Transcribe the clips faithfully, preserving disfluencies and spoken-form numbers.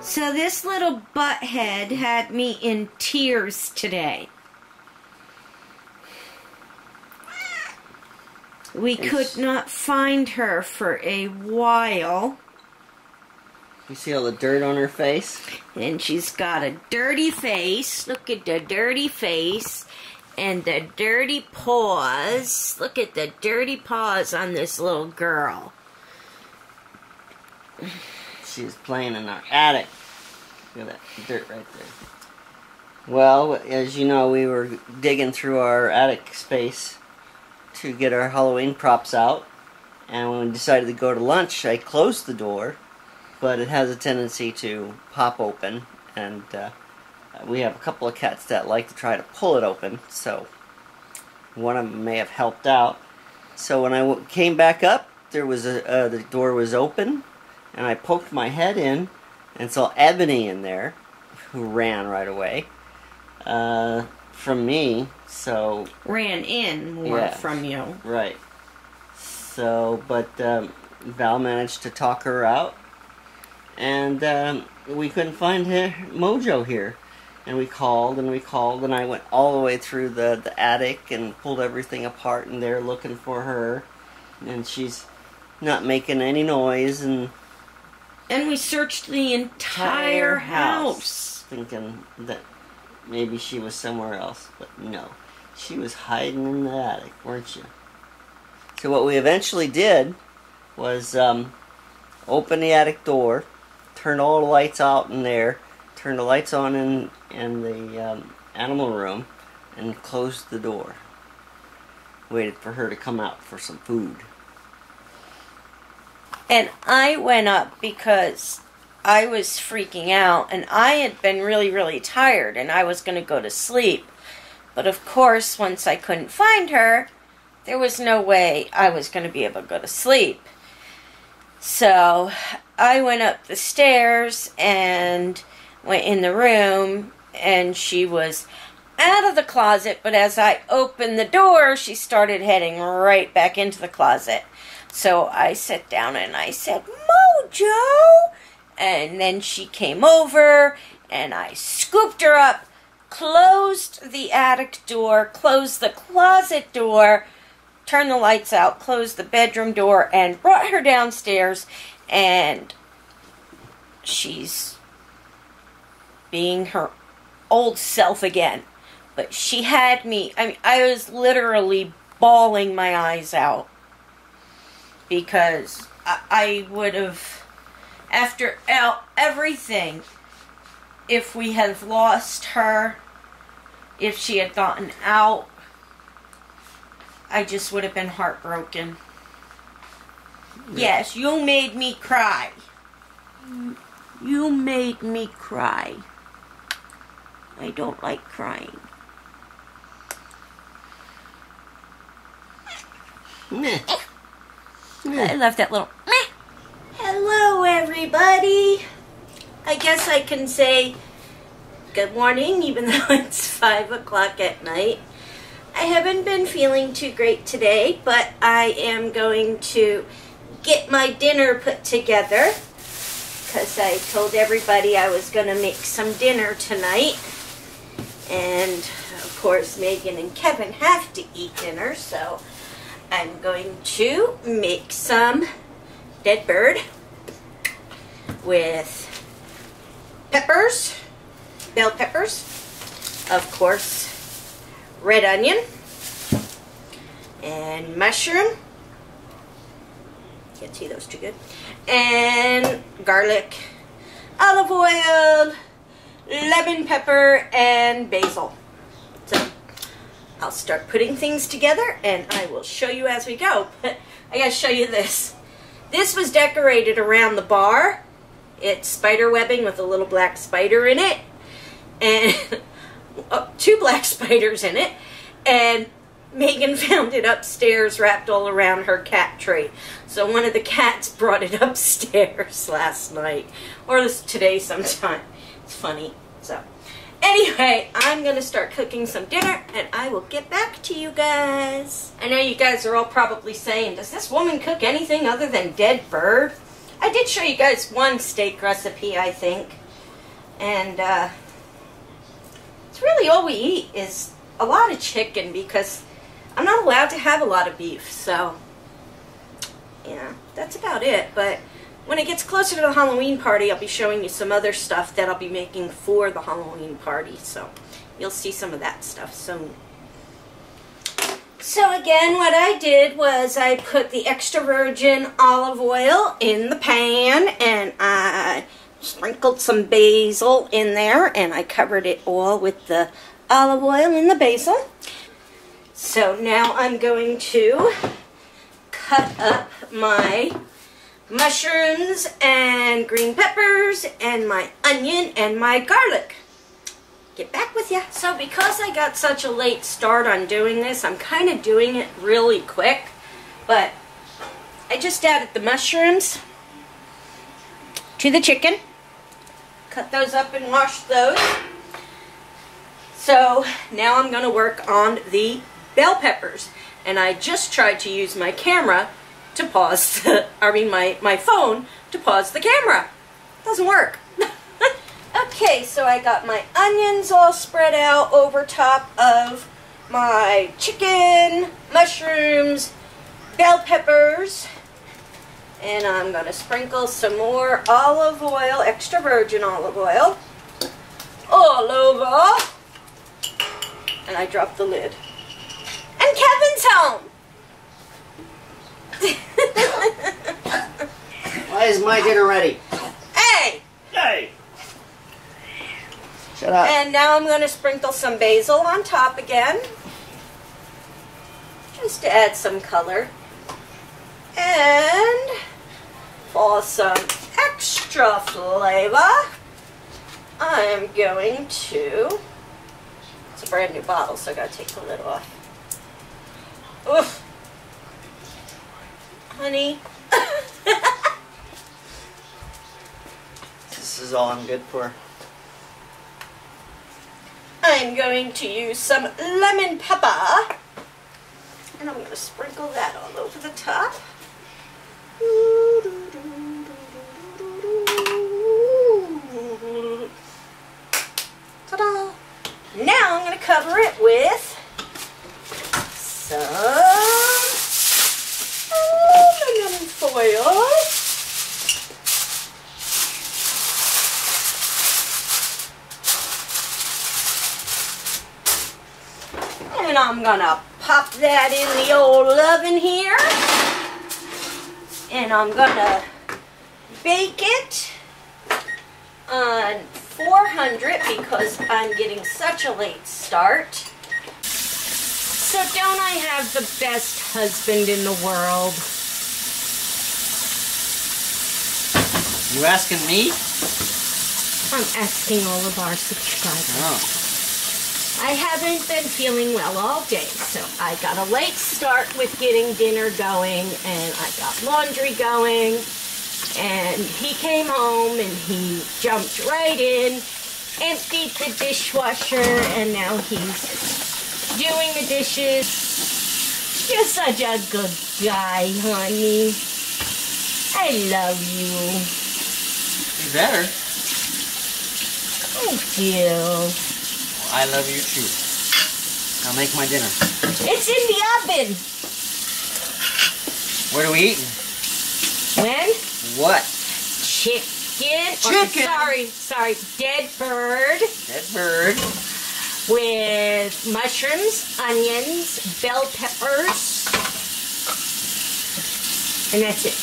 So this little butthead had me in tears today. We could not find her for a while. You see all the dirt on her face? And she's got a dirty face. Look at the dirty face. And the dirty paws. Look at the dirty paws on this little girl. She's playing in our attic. Look at that dirt right there. Well, as you know, we were digging through our attic space to get our Halloween props out. And when we decided to go to lunch, I closed the door. But it has a tendency to pop open. And uh, we have a couple of cats that like to try to pull it open. So one of them may have helped out. So when I w came back up, there was a, uh, the door was open. And I poked my head in and saw Ebony in there, who ran right away uh, from me. So ran in more yeah, from you. Right. So, but um, Val managed to talk her out. And um, we couldn't find her, Mojo here. And we called and we called and I went all the way through the, the attic and pulled everything apart and they're looking for her. And she's not making any noise. And and we searched the entire house. house. Thinking that maybe she was somewhere else. But no, she was hiding in the attic, weren't you? So what we eventually did was um, open the attic door. Turn all the lights out in there, turn the lights on in, in the um, animal room, and closed the door. Waited for her to come out for some food. And I went up because I was freaking out, and I had been really, really tired, and I was going to go to sleep. But of course, once I couldn't find her, there was no way I was going to be able to go to sleep. So I went up the stairs and went in the room, and she was out of the closet, but as I opened the door, she started heading right back into the closet. So I sat down and I said, Mojo! And then she came over, and I scooped her up, closed the attic door, closed the closet door, turned the lights out, closed the bedroom door, and brought her downstairs, and she's being her old self again. But she had me, I mean, I was literally bawling my eyes out, because I, I would have, after everything, if we had lost her, if she had gotten out, I just would have been heartbroken. Yeah. Yes, you made me cry. You made me cry. I don't like crying. Meh. I love that little meh. Hello, everybody. I guess I can say good morning, even though it's five o'clock at night. I haven't been feeling too great today, but I am going to get my dinner put together because I told everybody I was going to make some dinner tonight. And, of course, Megan and Kevin have to eat dinner, so I'm going to make some dead bird with peppers, bell peppers, of course, red onion, and mushroom. Can't see those too good. And garlic, olive oil, lemon pepper, and basil. So I'll start putting things together, and I will show you as we go. But I gotta show you this. This was decorated around the bar. It's spider webbing with a little black spider in it, and uh, two black spiders in it, and Megan found it upstairs wrapped all around her cat tree. So one of the cats brought it upstairs last night, or today sometime. It's funny. So anyway, I'm going to start cooking some dinner, and I will get back to you guys. I know you guys are all probably saying, does this woman cook anything other than dead bird? I did show you guys one steak recipe, I think. And uh, it's really all we eat is a lot of chicken because I'm not allowed to have a lot of beef. So, yeah, that's about it. But when it gets closer to the Halloween party, I'll be showing you some other stuff that I'll be making for the Halloween party. So you'll see some of that stuff soon. So again, what I did was I put the extra virgin olive oil in the pan, and I sprinkled some basil in there, and I covered it all with the olive oil and the basil. So now I'm going to cut up my mushrooms and green peppers and my onion and my garlic. Get back with you. So because I got such a late start on doing this, I'm kind of doing it really quick, but I just added the mushrooms to the chicken, cut those up and wash those. So now I'm going to work on the bell peppers, and I just tried to use my camera to pause the, I mean my, my phone to pause the camera. Doesn't work. Okay, so I got my onions all spread out over top of my chicken, mushrooms, bell peppers, and I'm going to sprinkle some more olive oil, extra virgin olive oil, all over, and I dropped the lid. And Kevin's home! Why is my dinner ready? Hey! Hey! Shut up. And now I'm going to sprinkle some basil on top again, just to add some color. And for some extra flavor, I'm going to, it's a brand new bottle, so I got to take the lid off. Oof. Honey. This is all I'm good for. I'm going to use some lemon pepper, and I'm going to sprinkle that all over the top. Ta-da! Now I'm going to cover it with some aluminum foil. And I'm gonna pop that in the old oven here. And I'm gonna bake it on four hundred because I'm getting such a late start. So don't I have the best husband in the world? You asking me? I'm asking all of our subscribers. Oh. I haven't been feeling well all day, so I got a late start with getting dinner going, and I got laundry going, and he came home and he jumped right in, emptied the dishwasher, and now he's doing the dishes. You're such a good guy, honey. I love you. You better. Thank you. I love you too. I'll make my dinner. It's in the oven. What are we eating? When? What? Chicken. Chicken. Oh, sorry, sorry. Dead bird. Dead bird. With mushrooms, onions, bell peppers. And that's it.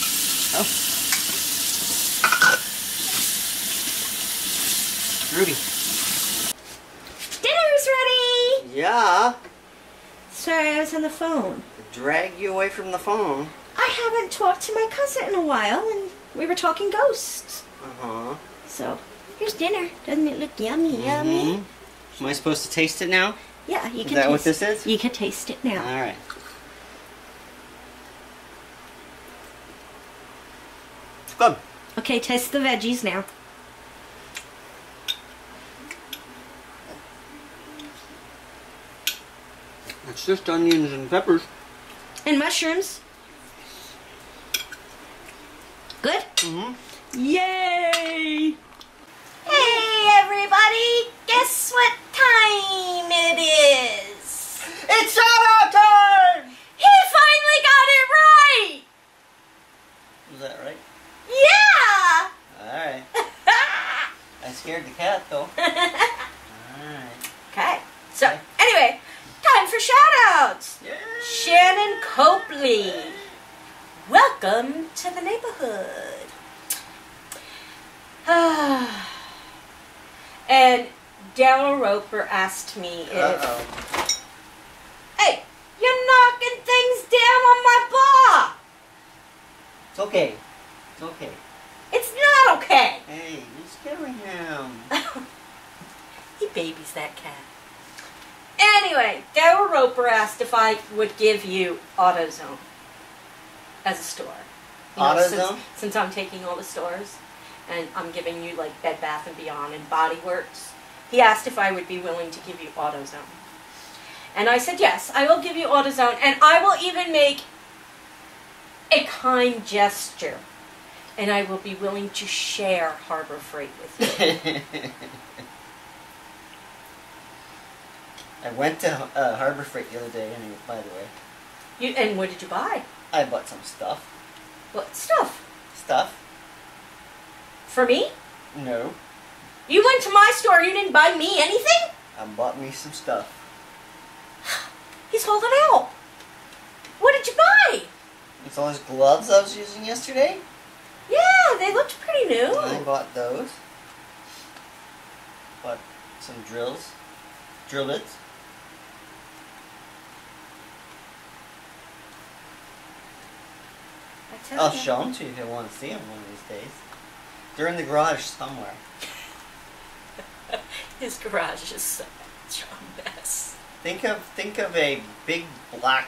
Oh. Ruby. Dinner's ready! Yeah. Sorry, I was on the phone. Drag you away from the phone. I haven't talked to my cousin in a while, and we were talking ghosts. Uh-huh. So, here's dinner. Doesn't it look yummy, Mm-hmm. yummy? Am I supposed to taste it now? Yeah, you can Is that taste what this is? You can taste it now. All right. Good. Okay, taste the veggies now. It's just onions and peppers. And mushrooms. Good? Mm-hmm. Yay! Hey! everybody! Guess what time it is? It's shout-out time! He finally got it right! Was that right? Yeah! Alright. I scared the cat, though. Alright. Okay, so anyway, time for shout-outs! Yeah. Shannon Copley. Welcome to the neighborhood. And Daryl Roper asked me if... Uh-oh. Hey, you're knocking things down on my bar! It's okay. It's okay. It's not okay! Hey, you're scaring him. He babies that cat. Anyway, Daryl Roper asked if I would give you AutoZone as a store. You know, AutoZone? Since, since I'm taking all the stores and I'm giving you like Bed Bath and Beyond and Body Works. He asked if I would be willing to give you AutoZone. And I said yes, I will give you AutoZone, and I will even make a kind gesture. And I will be willing to share Harbor Freight with you. I went to uh, Harbor Freight the other day, anyway, by the way. You, and what did you buy? I bought some stuff. What stuff? Stuff? For me? No. You went to my store, you didn't buy me anything? I bought me some stuff. He's holding out. What did you buy? It's all those gloves I was using yesterday. Yeah, they looked pretty new. I bought those. Bought some drills. Drill bits. I tell I'll you. show them to you if you want to see them one of these days. They're in the garage somewhere. His garage is such a mess. Think of think of a big black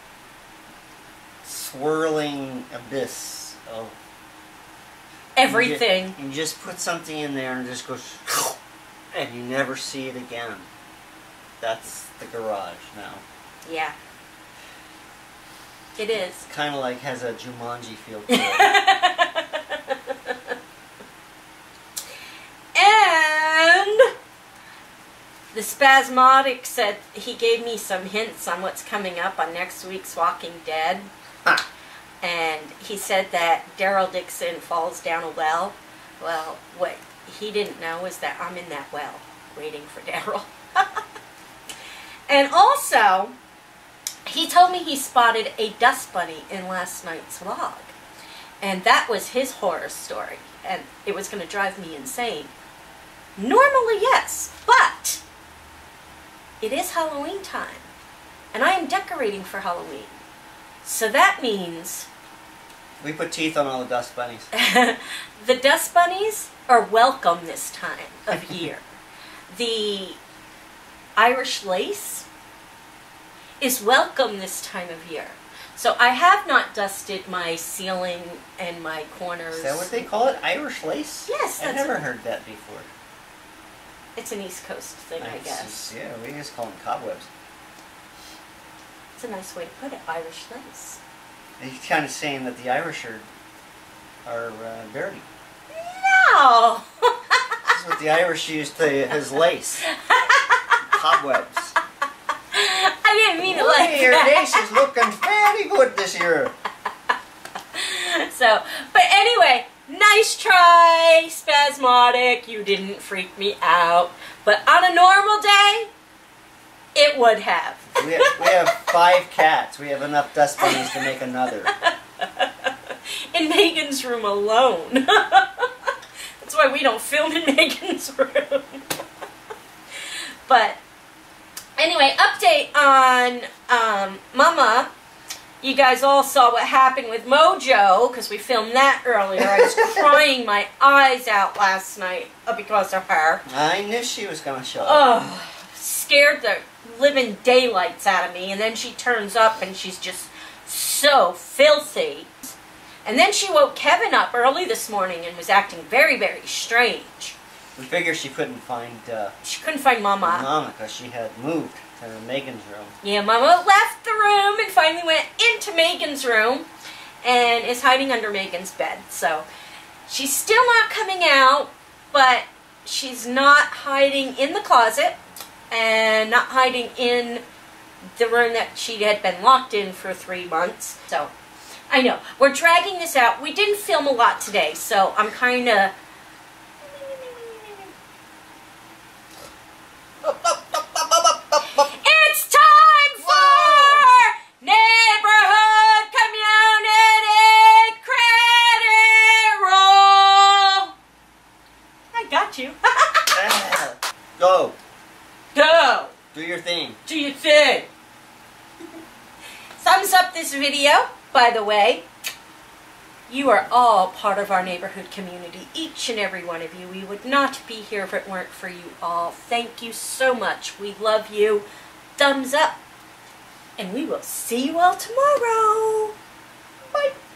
swirling abyss of Everything. You, ju- you just put something in there and it just goes, and you never see it again. That's the garage now. Yeah. It is. Kind of like has a Jumanji feel to it. And the Spasmodic said he gave me some hints on what's coming up on next week's Walking Dead. Ha. And he said that Daryl Dixon falls down a well. Well, what he didn't know is that I'm in that well, waiting for Daryl. And also, he told me he spotted a dust bunny in last night's vlog. And that was his horror story. And it was going to drive me insane. Normally, yes, but it is Halloween time. And I am decorating for Halloween. So that means... We put teeth on all the dust bunnies. The dust bunnies are welcome this time of year. The Irish lace is welcome this time of year. So I have not dusted my ceiling and my corners. Is that what they call it? Irish lace? Yes, I've that's never what- heard that before. It's an East Coast thing, I It's guess. just- yeah, we just call them cobwebs. It's a nice way to put it, Irish lace. He's kind of saying that the Irish are, are uh, dirty. No! This is what the Irish use to his lace. Cobwebs. I didn't mean it like Hey, your that. lace is looking very good this year. So, but anyway, nice try, Spasmodic. You didn't freak me out. But on a normal day, it would have. We have, we have five cats. We have enough dust bunnies to make another. In Megan's room alone. That's why we don't film in Megan's room. But anyway, update on um, Mama. You guys all saw what happened with Mojo, because we filmed that earlier. I was crying my eyes out last night because of her. I knew she was going to show up. Oh, scared the living daylights out of me. And then she turns up and she's just so filthy. And then she woke Kevin up early this morning and was acting very, very strange. We figured she couldn't find uh, She couldn't find Mama. Mama because she had moved to Megan's room. Yeah, Mama left the room and finally went into Megan's room and is hiding under Megan's bed. So she's still not coming out, but she's not hiding in the closet and not hiding in the room that she had been locked in for three months. So, I know, we're dragging this out. We didn't film a lot today, so I'm kind of... It's time for Whoa. Neighborhood Community Credit Roll. I got you. Go. Go. Do your thing. Do your thing. Thumbs up this video, by the way. You are all part of our neighborhood community, each and every one of you. We would not be here if it weren't for you all. Thank you so much. We love you. Thumbs up. And we will see you all tomorrow. Bye.